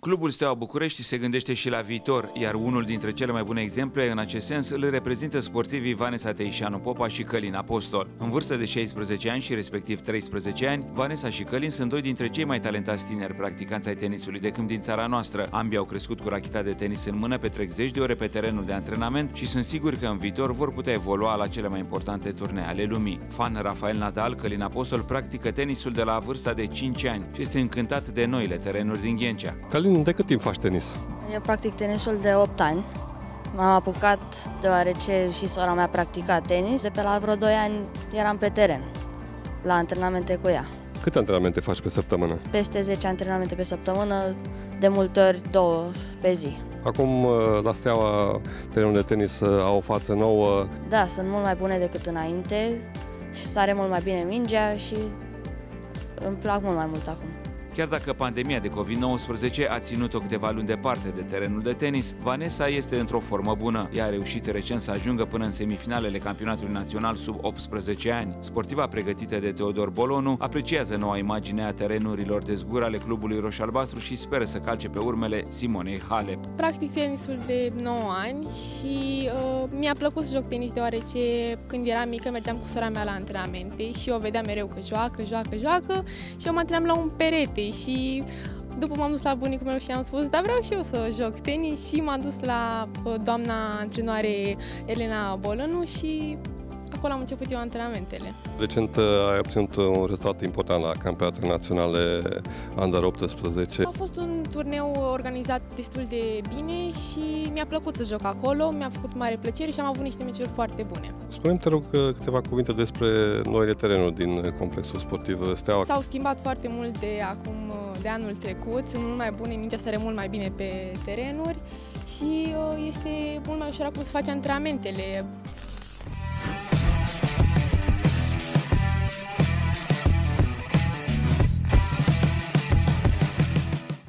Clubul Steaua București se gândește și la viitor, iar unul dintre cele mai bune exemple în acest sens îl reprezintă sportivii Vanessa Teișanu Popa și Călin Apostol. În vârstă de 16 ani și respectiv 13 ani, Vanessa și Călin sunt doi dintre cei mai talentați tineri practicanți ai tenisului de câmp din țara noastră. Ambii au crescut cu racheta de tenis în mână, petrec zeci de ore pe terenul de antrenament și sunt siguri că în viitor vor putea evolua la cele mai importante turnee ale lumii. Fan Rafael Nadal, Călin Apostol practică tenisul de la vârsta de 5 ani și este încântat de noile terenuri din Ghencea. Călin, de cât timp faci tenis? Eu practic tenisul de 8 ani. M-am apucat deoarece și sora mea practica tenis. De pe la vreo 2 ani eram pe teren, la antrenamente cu ea. Câte antrenamente faci pe săptămână? Peste 10 antrenamente pe săptămână, de multe ori 2 pe zi. Acum la Steaua terenul de tenis au o față nouă. Da, sunt mult mai bune decât înainte și sare mult mai bine mingea și îmi plac mult mai mult acum. Chiar dacă pandemia de COVID-19 a ținut-o câteva luni departe de terenul de tenis, Vanessa este într-o formă bună. Ea a reușit recent să ajungă până în semifinalele campionatului național sub 18 ani. Sportiva pregătită de Teodor Bolonu apreciază noua imagine a terenurilor de zgur ale clubului roș-albastru și speră să calce pe urmele Simonei Halep. Practic tenisul de 9 ani și mi-a plăcut să joc tenis deoarece când eram mică mergeam cu sora mea la antrenamente și o vedeam mereu că joacă și eu mă antrenam la un perete. Și după m-am dus la bunicul meu și am spus, da, vreau și eu să joc tenis și m-am dus la doamna antrenoare Elena Bolonu și acolo am început eu antrenamentele. Recent ai obținut un rezultat important la campionatele naționale Under 18. A fost un turneu organizat destul de bine și mi-a plăcut să joc acolo, mi-a făcut mare plăcere și am avut niște meciuri foarte bune. Spune-mi, te rog, câteva cuvinte despre noile terenuri din complexul sportiv Steaua. S-au schimbat foarte mult de anul trecut, sunt mult mai bune, mingea sare mult mai bine pe terenuri și este mult mai ușor acum să faci antrenamentele.